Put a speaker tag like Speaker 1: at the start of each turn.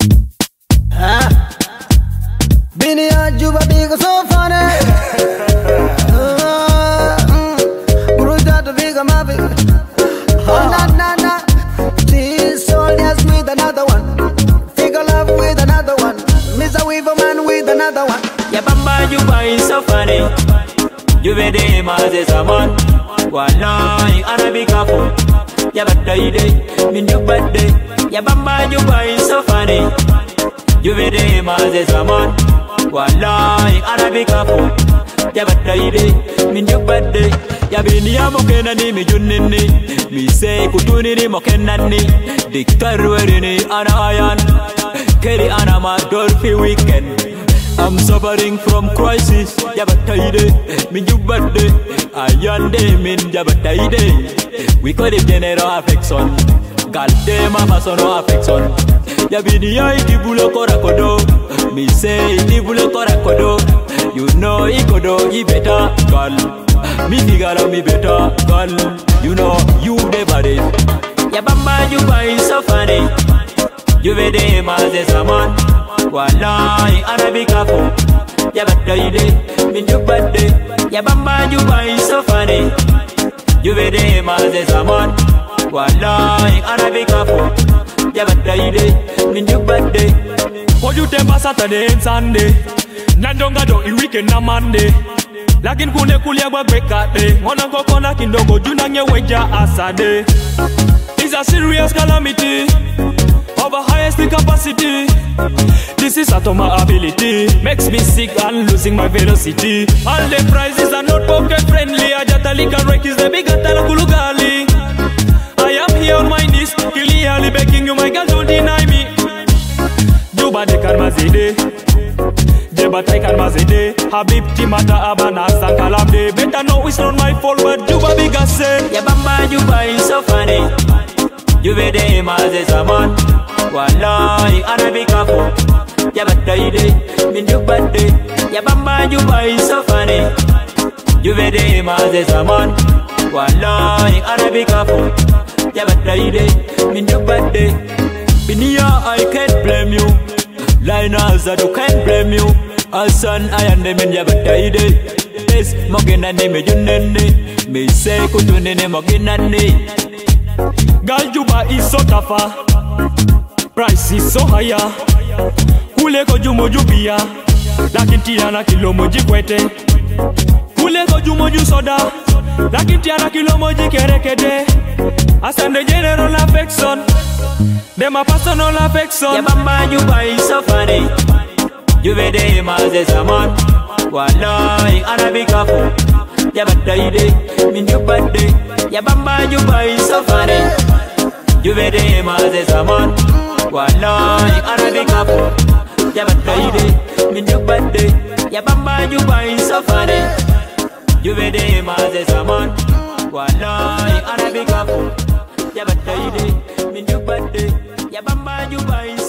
Speaker 1: Bini ya Juba big so funny. Bruja to big mavi. Na. She's soldiers with another one. Figure love with another one. Mr. Weevil Man with another one.
Speaker 2: Ya bamba Juba is so funny. You be the mazes a man. Wallahi Arabic afu. Ya badai min Juba day. Ya bamba Juba is so funny. You be the mazes a man. Wallahi Arabic afu. Ya badai min Juba day. Ya bini ya mokena ni mi junini. Mi say kutuni ni mokena ni. Diktarweri ni ana ayan. Keri ana ma dolphy weekend. I'm suffering from crisis. Yabatayde, min Jubade. Ayande min Yabatayde. We call it general affection. Galdema masono affection. Yabini ya itibulo korakodo. Me say itibulo korakodo. You know ikodo I better girl. Me figure me better girl. You know you the body. Yabamba Juba is so funny. You be the mazes a man. Wallahi Arabic afu. Ya badai min Juba day. Ya bamba Juba is so funny. You be the mazes a man. Wallahi Arabic afu. Ya badai min Juba day.
Speaker 3: What you temper Saturday and Sunday? Nandonga do I weekend na Monday. Lakin kule kulia gwa bekate. Mwana kokona kindogo juna nye weja asade. It's a serious calamity. Of a highest capacity. This is atoma ability. Makes me sick and losing my velocity. All the prices are not pocket friendly. Ajatalika Rek is the big Atalakulugali. I am here on my knees, clearly begging you, my girl, don't deny me. Juba de Karmazide, Jeba Tai Karmazide, Habib Timata Abana Sankalamde. Better know it's not my fault, but Juba big as say.
Speaker 2: Ya bamba Juba is so funny. You be the mazes a man. Wallahi Arabic afu. Ya badai min Juba day. Ya bamba Juba is so funny. You be the mazes a man. Wallahi Arabic afu. Ya badai min Juba day. Binia I can't blame you. Liners I can't blame you. Asan I am the min ya badai. Yes mogena ne me junene. Me say kutunene mogena ne.
Speaker 3: Girl Juba is so tougher. Price is so higher. Kule ko jumo jubia. Lakin tiana kilomo jikwete. Kule ko jumo ju soda. Lakin tiana kilomo jikerekede. Asan the general affection. Them a personal affection.
Speaker 2: Ya bamba Juba is so funny. You be the mazes a man. Wallahi Arabic afu. Ya badai min Juba day. Ya bamba Juba is so funny. You be the mazes a man. Wallahi Arabic afu. Ya badai min Juba day. Ya bamba Juba is so funny. You be the mazes a man. Wallahi Arabic afu. Ya badai min Juba day. Ya bamba Juba is